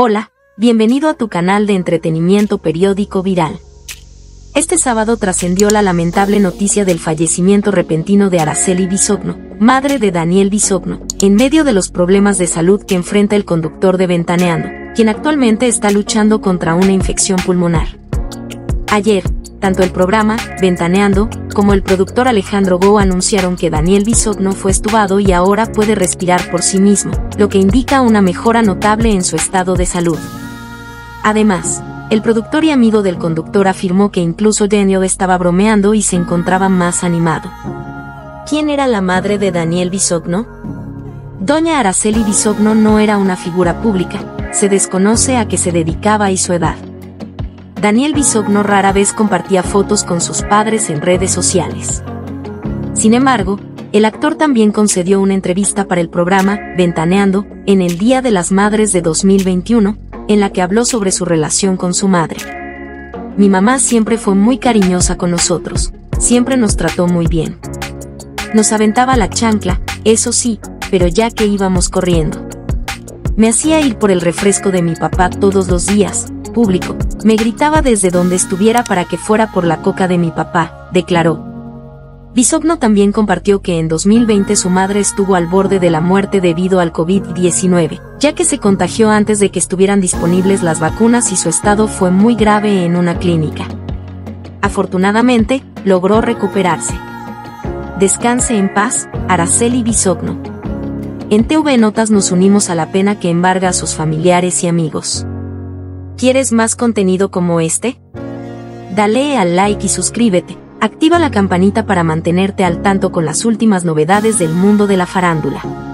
Hola, bienvenido a tu canal de entretenimiento periódico Viral. Este sábado trascendió la lamentable noticia del fallecimiento repentino de Araceli Bisogno, madre de Daniel Bisogno, en medio de los problemas de salud que enfrenta el conductor de Ventaneando, quien actualmente está luchando contra una infección pulmonar. Ayer, tanto el programa, Ventaneando, como el productor Alejandro Gou anunciaron que Daniel Bisogno fue extubado y ahora puede respirar por sí mismo, lo que indica una mejora notable en su estado de salud. Además, el productor y amigo del conductor afirmó que incluso Daniel estaba bromeando y se encontraba más animado. ¿Quién era la madre de Daniel Bisogno? Doña Araceli Bisogno no era una figura pública, se desconoce a qué se dedicaba y su edad. Daniel Bisogno rara vez compartía fotos con sus padres en redes sociales. Sin embargo, el actor también concedió una entrevista para el programa Ventaneando, en el Día de las Madres de 2021, en la que habló sobre su relación con su madre. Mi mamá siempre fue muy cariñosa con nosotros, siempre nos trató muy bien. Nos aventaba la chancla, eso sí, pero ya que íbamos corriendo. Me hacía ir por el refresco de mi papá todos los días, público, me gritaba desde donde estuviera para que fuera por la coca de mi papá, declaró. Bisogno también compartió que en 2020 su madre estuvo al borde de la muerte debido al COVID-19, ya que se contagió antes de que estuvieran disponibles las vacunas y su estado fue muy grave en una clínica. Afortunadamente, logró recuperarse. Descanse en paz, Araceli Bisogno. En TV Notas nos unimos a la pena que embarga a sus familiares y amigos. ¿Quieres más contenido como este? Dale al like y suscríbete. Activa la campanita para mantenerte al tanto con las últimas novedades del mundo de la farándula.